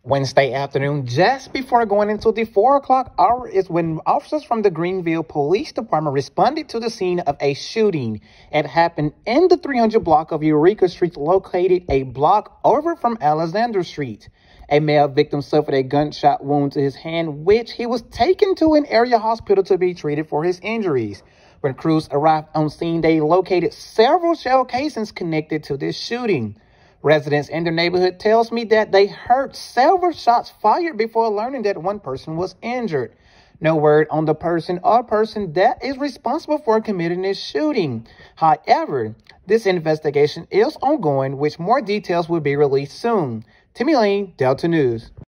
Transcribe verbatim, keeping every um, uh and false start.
Wednesday afternoon, just before going into the four o'clock hour, is when officers from the Greenville Police Department responded to the scene of a shooting. It happened in the three hundred block of Eureka Street, located a block over from Alexander Street. A male victim suffered a gunshot wound to his hand, which he was taken to an area hospital to be treated for his injuries. When crews arrived on scene, they located several shell casings connected to this shooting. Residents in their neighborhood tells me that they heard several shots fired before learning that one person was injured. No word on the person or person that is responsible for committing this shooting. However, this investigation is ongoing, which more details will be released soon. Timmy Lane, Delta News.